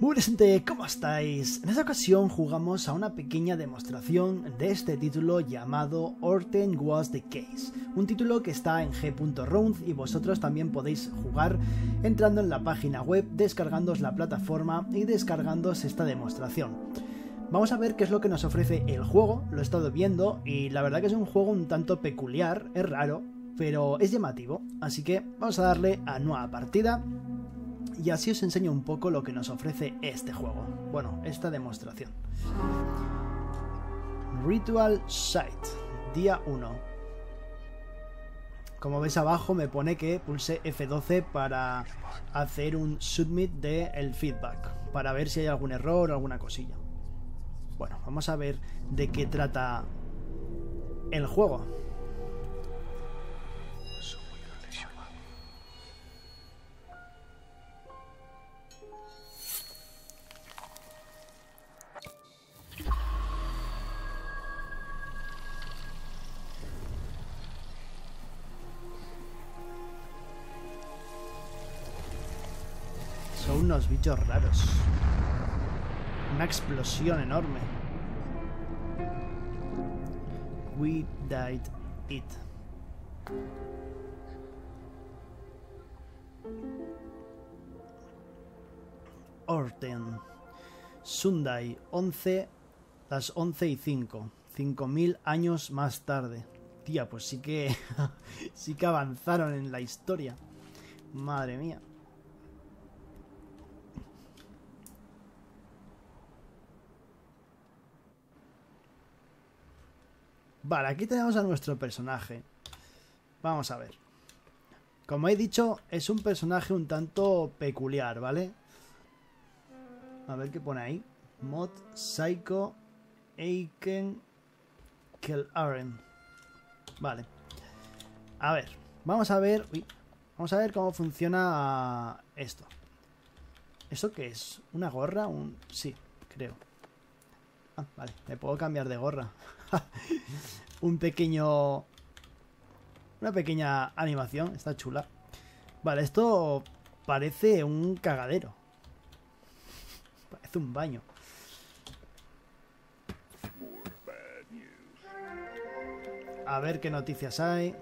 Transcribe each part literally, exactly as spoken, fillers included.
Muy gente, ¿cómo estáis? En esta ocasión jugamos a una pequeña demostración de este título llamado Horten Was the Case, un título que está en g punto round y vosotros también podéis jugar entrando en la página web, descargándoos la plataforma y descargándoos esta demostración. Vamos a ver qué es lo que nos ofrece el juego, lo he estado viendo y la verdad que es un juego un tanto peculiar, es raro, pero es llamativo, así que vamos a darle a nueva partida. Y así os enseño un poco lo que nos ofrece este juego. Bueno, esta demostración. Ritual Site, día uno. Como veis abajo me pone que pulse F doce para hacer un submit del feedback, para ver si hay algún error o alguna cosilla. Bueno, vamos a ver de qué trata el juego. Son unos bichos raros. Una explosión enorme. We died it. Horten. Sunday, once, las once y cinco. cinco mil años más tarde. Tía, pues sí que... sí que avanzaron en la historia. Madre mía. Vale, aquí tenemos a nuestro personaje. Vamos a ver. Como he dicho, es un personaje un tanto peculiar, ¿vale? A ver qué pone ahí. Mod, Psycho, Aiken, Kellaren. Vale. A ver, vamos a ver... Uy, vamos a ver cómo funciona esto. ¿Eso qué es? ¿Una gorra? Un... Sí, creo. Ah, vale, me puedo cambiar de gorra. Un pequeño... Una pequeña animación, está chula. Vale, esto parece un cagadero. Parece un baño. A ver qué noticias hay.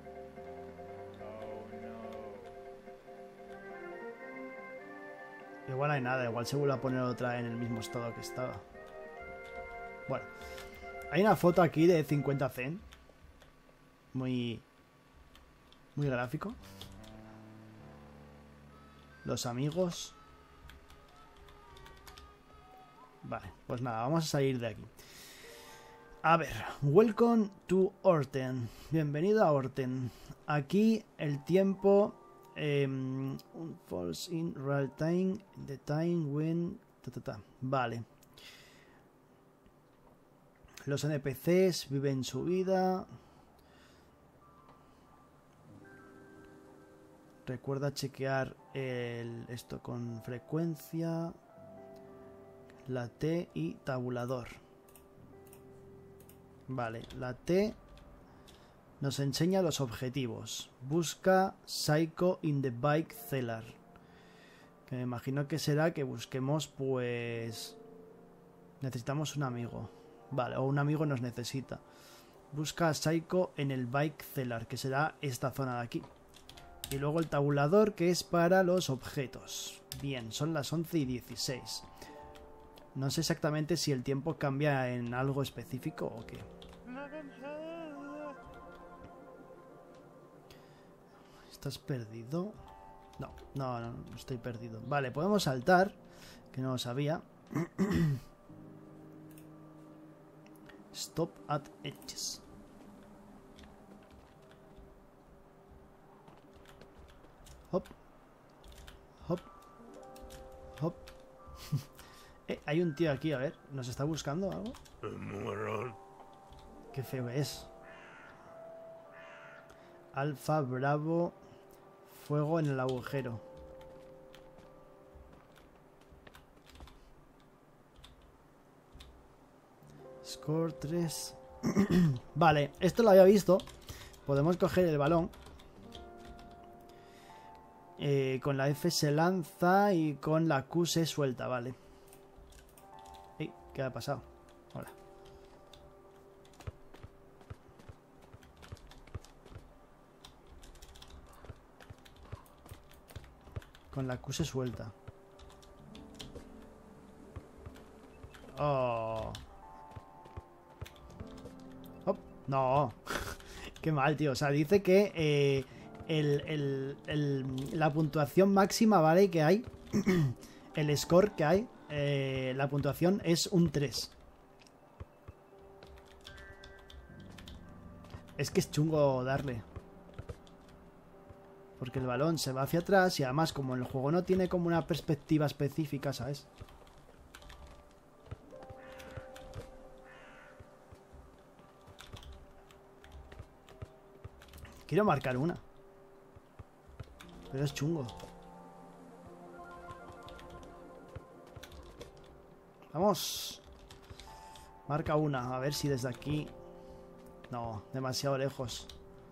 Igual hay nada, igual se vuelve a poner otra en el mismo estado que estaba. Bueno, hay una foto aquí de cincuenta cent. Muy... Muy gráfico. Los amigos. Vale, pues nada, vamos a salir de aquí. A ver, welcome to Horten. Bienvenido a Horten. Aquí el tiempo... Eh, falls in real time. The time when... Ta, ta, ta. Vale. Los N P Cs viven su vida. Recuerda chequear el, esto con frecuencia. La T y tabulador. Vale, la T nos enseña los objetivos. Busca Psycho in the Bike Cellar. Que me imagino que será que busquemos, pues... Necesitamos un amigo. Vale, o un amigo nos necesita. Busca a Psycho en el Bike Cellar, que será esta zona de aquí. Y luego el tabulador, que es para los objetos. Bien, son las once y dieciséis. No sé exactamente si el tiempo cambia en algo específico o qué. ¿Estás perdido? No, no, no, no estoy perdido. Vale, podemos saltar, que no lo sabía. Stop at edges. Hop. Hop. Hop. eh, hay un tío aquí, a ver. ¿Nos está buscando algo? Qué feo es. Alfa, Bravo. Fuego en el agujero. Score tres. Vale, esto lo había visto. Podemos coger el balón. Eh, con la F se lanza y con la Q se suelta, vale. Ey, ¿qué ha pasado? Hola. Con la Q se suelta. Oh. Oh, no. Qué mal, tío. O sea, dice que eh, el, el, el, la puntuación máxima, ¿vale? Que hay. El score que hay. Eh, la puntuación es un tres. Es que es chungo darle. Porque el balón se va hacia atrás y además como el juego no tiene como una perspectiva específica, ¿sabes? Quiero marcar una. Pero es chungo. Vamos. Marca una. A ver si desde aquí... No, demasiado lejos.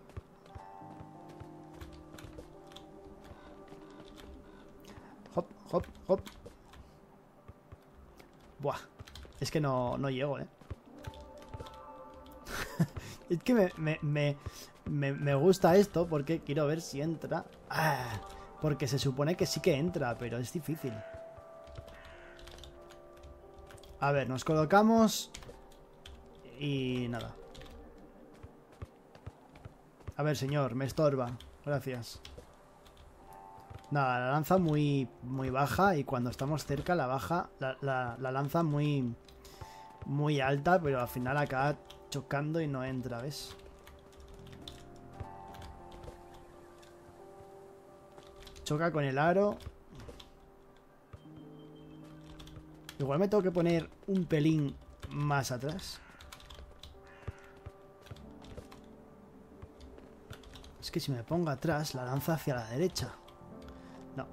Hop, hop, hop. Buah. Es que no, no llego, ¿eh? Es que me, me, me, me, me gusta esto porque quiero ver si entra. Ah, porque se supone que sí que entra, pero es difícil. A ver, nos colocamos. Y nada. A ver, señor, me estorba. Gracias. Nada, la lanza muy, muy baja y cuando estamos cerca la baja, la, la, la lanza muy, muy alta, pero al final acaba chocando y no entra, ¿ves? Choca con el aro. Igual me tengo que poner un pelín más atrás. Es que si me pongo atrás, la lanza hacia la derecha. No.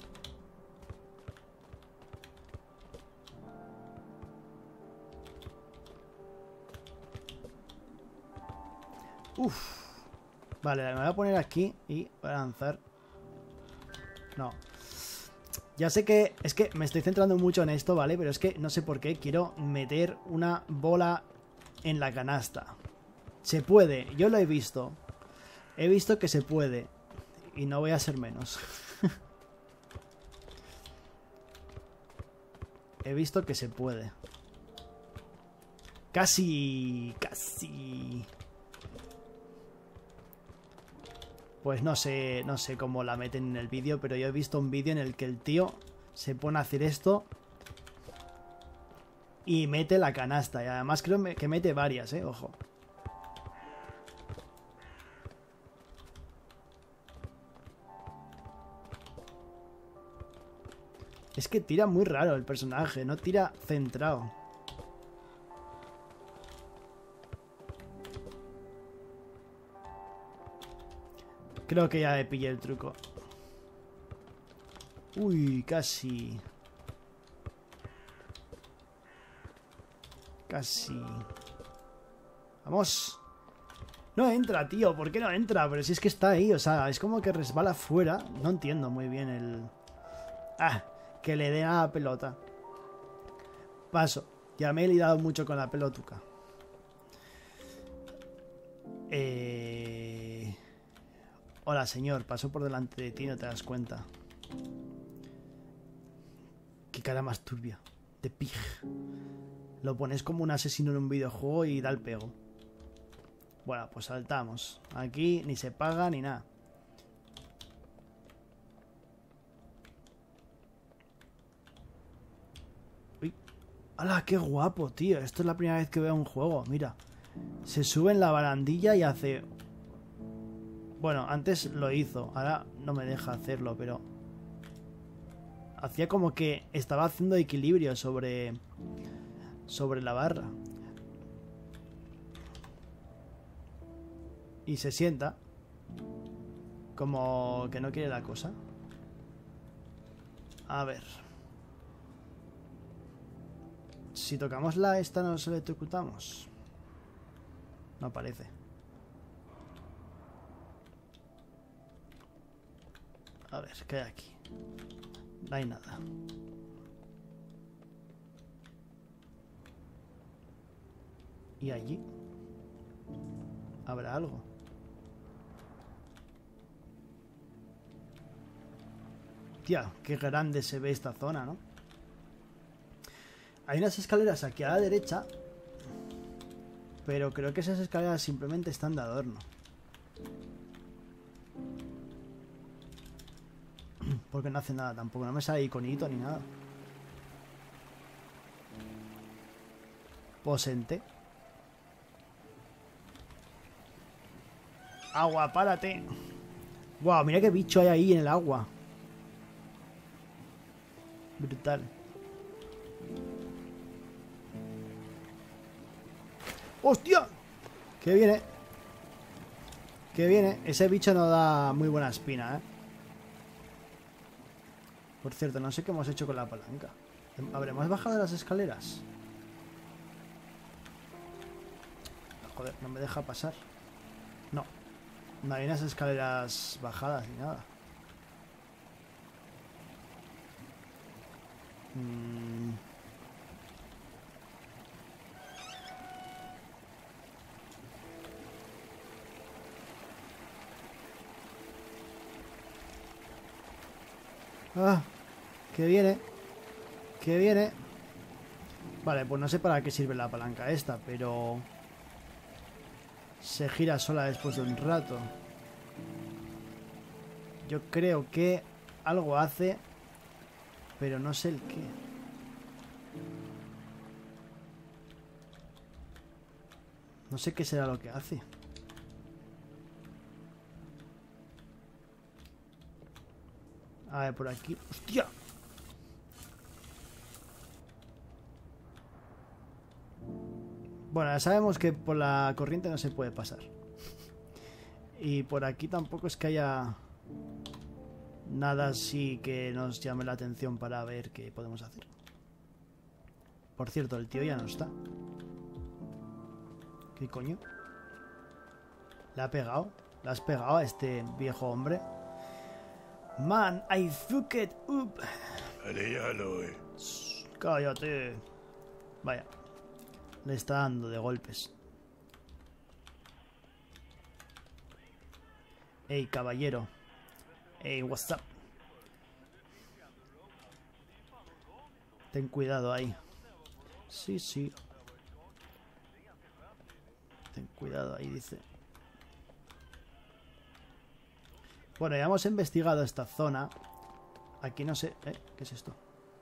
Uf. Vale, me voy a poner aquí y voy a lanzar. No. Ya sé que... Es que me estoy centrando mucho en esto, ¿vale? Pero es que no sé por qué quiero meter una bola en la canasta. Se puede, yo lo he visto. He visto que se puede. Y no voy a ser menos. He visto que se puede. Casi... Casi... Pues no sé, no sé cómo la meten en el vídeo, pero yo he visto un vídeo en el que el tío se pone a hacer esto y mete la canasta. Y además creo que mete varias, eh, ojo. Es que tira muy raro el personaje, no tira centrado. Creo que ya le pillé el truco. Uy, casi. Casi. Vamos. No entra, tío. ¿Por qué no entra? Pero si es que está ahí. O sea, es como que resbala fuera. No entiendo muy bien el... Ah, que le dé a la pelota. Paso. Ya me he liado mucho con la pelotuca. Eh... Hola, señor. Paso por delante de ti y no te das cuenta. Qué cara más turbia. De pig. Lo pones como un asesino en un videojuego y da el pego. Bueno, pues saltamos. Aquí ni se paga ni nada. Uy. ¡Hala, qué guapo, tío! Esto es la primera vez que veo un juego. Mira. Se sube en la barandilla y hace... Bueno, antes lo hizo. Ahora no me deja hacerlo, pero... Hacía como que estaba haciendo equilibrio sobre... Sobre la barra. Y se sienta. Como que no quiere la cosa. A ver. Si tocamos la esta nos electrocutamos. No parece. A ver, ¿qué hay aquí? No hay nada. ¿Y allí? ¿Habrá algo? Tía, qué grande se ve esta zona, ¿no? Hay unas escaleras aquí a la derecha, pero creo que esas escaleras simplemente están de adorno. Porque no hace nada tampoco, no me sale iconito ni nada. Posente. Agua, párate. Guau, mira qué bicho hay ahí en el agua. Brutal. ¡Hostia! Que viene. Que viene. Ese bicho no da muy buena espina, ¿eh? Por cierto, no sé qué hemos hecho con la palanca. ¿Habremos bajado las escaleras? Joder, no me deja pasar. No. No hay unas escaleras bajadas ni nada. Mm. Ah, que viene. Que viene. Vale, pues no sé para qué sirve la palanca esta, pero... se gira sola después de un rato. Yo creo que algo hace, pero no sé el qué. No sé qué será lo que hace. A ver, por aquí. ¡Hostia! Bueno, ya sabemos que por la corriente no se puede pasar. Y por aquí tampoco es que haya nada así que nos llame la atención para ver qué podemos hacer. Por cierto, el tío ya no está. ¿Qué coño? ¿Le ha pegado? ¿Le has pegado a este viejo hombre? Man, I fucked it up. Cállate. Vaya. Le está dando de golpes. Ey, caballero. Ey, what's up? Ten cuidado ahí. Sí, sí. Ten cuidado ahí, dice. Bueno, ya hemos investigado esta zona. Aquí no sé... ¿Eh? ¿Qué es esto?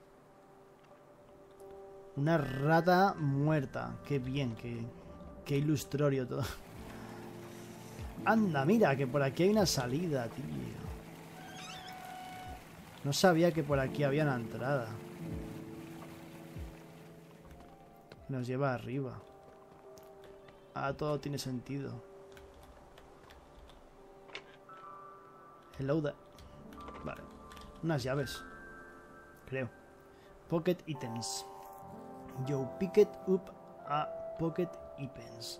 Una rata muerta. Qué bien, qué, qué ilustrorio todo. Anda, mira, que por aquí hay una salida, tío. No sabía que por aquí había una entrada. Nos lleva arriba. Ah, todo tiene sentido. Hello there. Vale. Unas llaves. Creo. Pocket items. You pick it up a pocket items.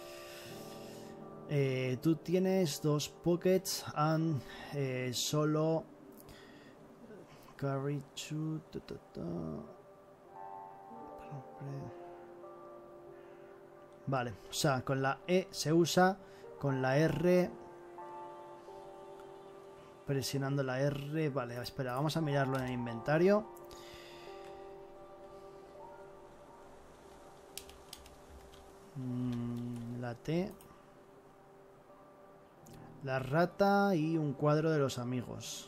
Eh, tú tienes dos pockets and eh, solo carry two. Ta, ta, ta. Vale, o sea, con la E se usa, con la R presionando la R. Vale, espera, vamos a mirarlo en el inventario. Mm, la T, la rata y un cuadro de los amigos.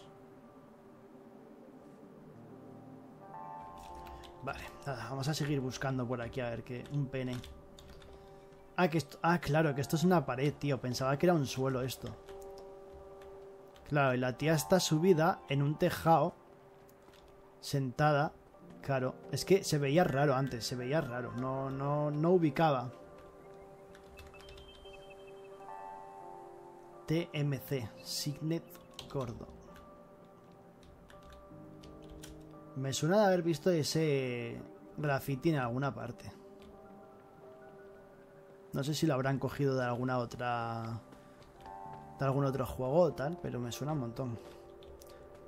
Vale, nada, vamos a seguir buscando por aquí a ver qué... Un pene. Ah, que esto... ah, claro, que esto es una pared, tío. Pensaba que era un suelo esto. Claro, y la tía está subida en un tejado. Sentada. Claro, es que se veía raro antes, se veía raro. No, no, no ubicaba. T M C, Signet Gordo. Me suena de haber visto ese graffiti en alguna parte. No sé si lo habrán cogido de alguna otra... de algún otro juego o tal, pero me suena un montón.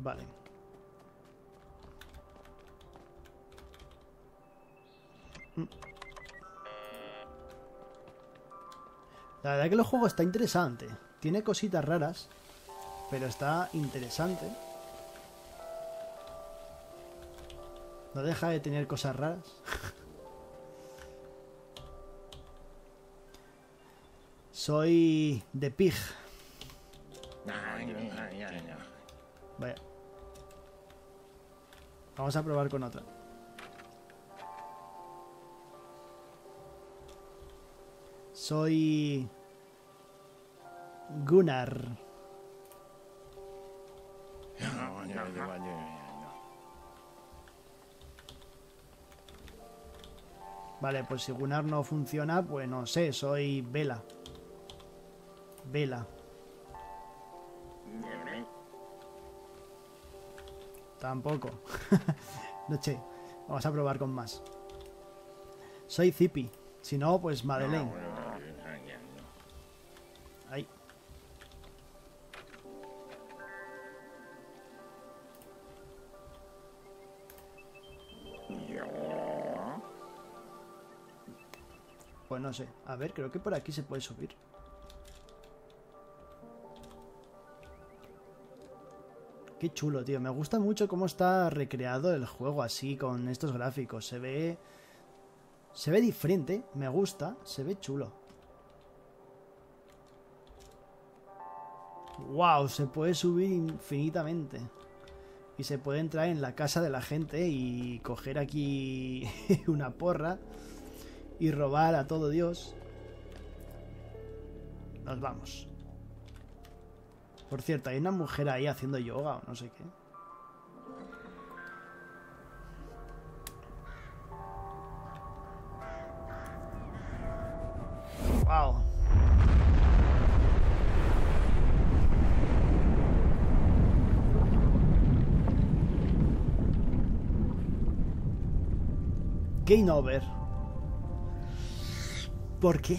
Vale. La verdad que el juego está interesante. Tiene cositas raras, pero está interesante. No deja de tener cosas raras. Soy de Pig. Vaya. Vamos a probar con otra. Soy Gunnar. Vale, pues si Gunnar no funciona, pues no sé, soy Vela. Vela. Tampoco. No sé. Vamos a probar con más. Soy Zippy. Si no, pues Madeleine. Ahí. Pues no sé. A ver, creo que por aquí se puede subir. Qué chulo, tío. Me gusta mucho cómo está recreado el juego así, con estos gráficos. Se ve... Se ve diferente. Me gusta. Se ve chulo. Wow, se puede subir infinitamente. Y se puede entrar en la casa de la gente y coger aquí una porra y robar a todo Dios. Nos vamos. Por cierto, hay una mujer ahí haciendo yoga o no sé qué. Wow. Game over. ¿Por qué?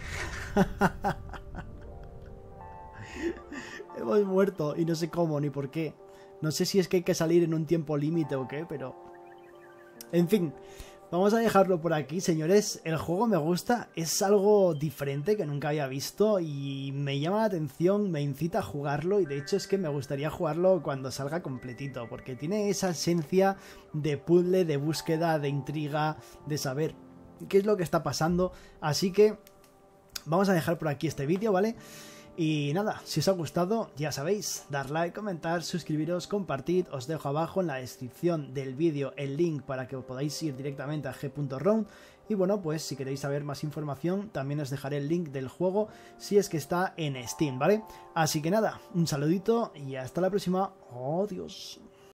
Hemos muerto y no sé cómo ni por qué. No sé si es que hay que salir en un tiempo límite o qué, pero... En fin, vamos a dejarlo por aquí, señores. El juego me gusta, es algo diferente que nunca había visto y me llama la atención, me incita a jugarlo y de hecho es que me gustaría jugarlo cuando salga completito, porque tiene esa esencia de puzzle, de búsqueda, de intriga, de saber qué es lo que está pasando. Así que vamos a dejar por aquí este vídeo, ¿vale? Y nada, si os ha gustado, ya sabéis, dar like, comentar, suscribiros, compartid. Os dejo abajo en la descripción del vídeo el link para que podáis ir directamente a g punto round. Y bueno, pues si queréis saber más información, también os dejaré el link del juego si es que está en Steam, ¿vale? Así que nada, un saludito y hasta la próxima. Adiós.